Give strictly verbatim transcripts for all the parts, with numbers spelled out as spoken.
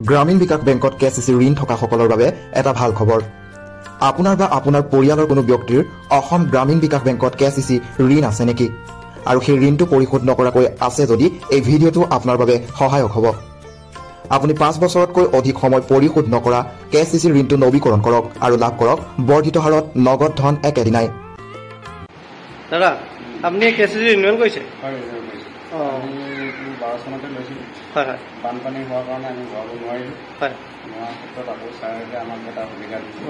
গ্ৰামীণ বিকাশ বেংকত কে C C ঋণ থকা সকলৰ বাবে এটা ভাল খবৰ। আপোনাৰ বা আপোনাৰ পৰিয়ালৰ কোনো ব্যক্তিৰ অসম গ্ৰামীণ বিকাশ বেংকত কে চি চি ঋণ আছে নেকি আৰু সেই ঋণটো পৰিশোধ নকৰাকৈ আছে যদি এই ভিডিঅ'টো আপোনাৰ বাবে সহায়ক হ'ব। আপুনি পাঁচ বছৰতকৈ অধিক সময় পৰিশোধ নকৰা কে চি চি ঋণটো নৱীকৰণ কৰক আৰু লাভ কৰক বৰ্ধিত হাৰত নগদ ধন একেদিনাই। দাদা আপুনি কে চি চি ৰিনিউৱেল কৰিছে? হয়, ৰিনিউৱেল কৰিছোঁ। আমি বাৰ চনতে লৈছিলোঁ। হয় হয়। বানপানী হোৱাৰ কাৰণে আমি ভৰাব নোৱাৰিলোঁ। হয়। নোৱাৰ ক্ষেত্ৰত আকৌ ছাৰে আমাক এটা সুবিধা দিছে।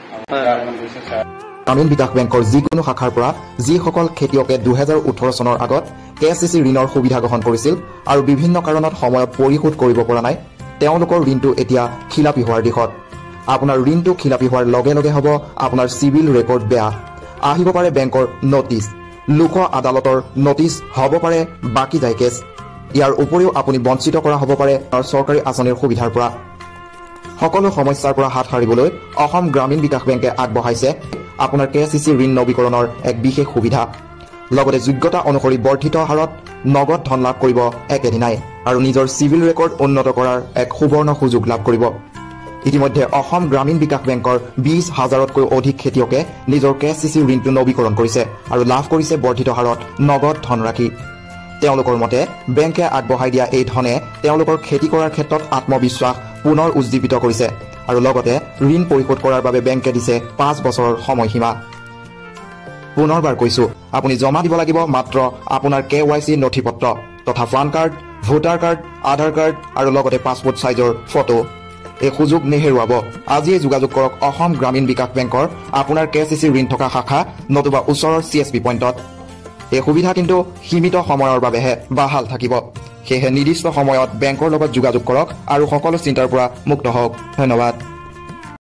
হয়। গ্ৰামীণ বিকাশ বেংকৰ যিকোনো শাখাৰ পৰা যিসকল খেতিয়কে দুহেজাৰ ওঠৰ চনৰ আগত কে চি চি ঋণৰ সুবিধা গ্ৰহণ কৰিছিল আৰু বিভিন্ন কাৰণত সময়ত পৰিশোধ কৰিব পৰা নাই, তেওঁলোকৰ ঋণটো এতিয়া খিলাপি হোৱাৰ দিশত। আপোনাৰ ঋণটো খিলাপি হোৱাৰ লগে লগে হ'ব আপোনাৰ চিভিল ৰেকৰ্ড বেয়া। আহিব পাৰে বেংকৰ নটিচ, লোক আদালতৰ নটিচ, হ'ব পাৰে বাকি যায় কেছ। ইয়াৰ উপৰিও আপুনি বঞ্চিত কৰা হ'ব পাৰে চৰকাৰী আঁচনিৰ সুবিধাৰ পৰা। সকলো সমস্যাৰ পৰা হাত সাৰিবলৈ অসম গ্ৰামীণ বিকাশ বেংকে আগবঢ়াইছে আপোনাৰ কে চি চি ঋণ নৱীকৰণৰ এক বিশেষ সুবিধা। লগতে যোগ্যতা অনুসৰি বৰ্ধিত হাৰত নগদ ধন লাভ কৰিব একেদিনাই আৰু নিজৰ চিভিল ৰেকৰ্ড উন্নত কৰাৰ এক সুবৰ্ণ সুযোগ লাভ কৰিব। ইতিমধ্যে অসম গ্ৰামীণ বিকাশ বেংকৰ বিশ হাজাৰতকৈ অধিক খেতিয়কে নিজৰ কে চি চি ঋণটো নৱীকৰণ কৰিছে আৰু লাভ কৰিছে বৰ্ধিত হাৰত নগদ ধনৰাশি। তেওঁলোকৰ মতে বেংকে আগবঢ়াই দিয়া এই ধনে তেওঁলোকৰ খেতি কৰাৰ ক্ষেত্ৰত আত্মবিশ্বাস পুনৰ উজ্জীৱিত কৰিছে আৰু লগতে ঋণ পৰিশোধ কৰাৰ বাবে বেংকে দিছে পাঁচ বছৰৰ সময়সীমা। পুনৰবাৰ কৈছো, আপুনি জমা দিব লাগিব মাত্ৰ আপোনাৰ কে ৱাই চি নথি পত্ৰ তথা pan card, voter card, Aadhaar card আৰু লগতে পাছপোৰ্ট চাইজৰ ফটো। এই সুযোগ নেহেৰুৱাব। আজিয়ে যোগাযোগ কৰক অসম গ্ৰামীণ বিকাশ বেংকৰ আপোনাৰ কে চি চি ঋণ থকা শাখা নতুবা ওচৰৰ চি এছ পি পইণ্টত। এই সুবিধা কিন্তু সীমিত সময়ৰ বাবেহে বাহাল থাকিব। সেয়েহে নিৰ্দিষ্ট সময়ত বেংকৰ লগত যোগাযোগ কৰক আৰু সকলো চিন্তাৰ পৰা মুক্ত হওক। ধন্যবাদ।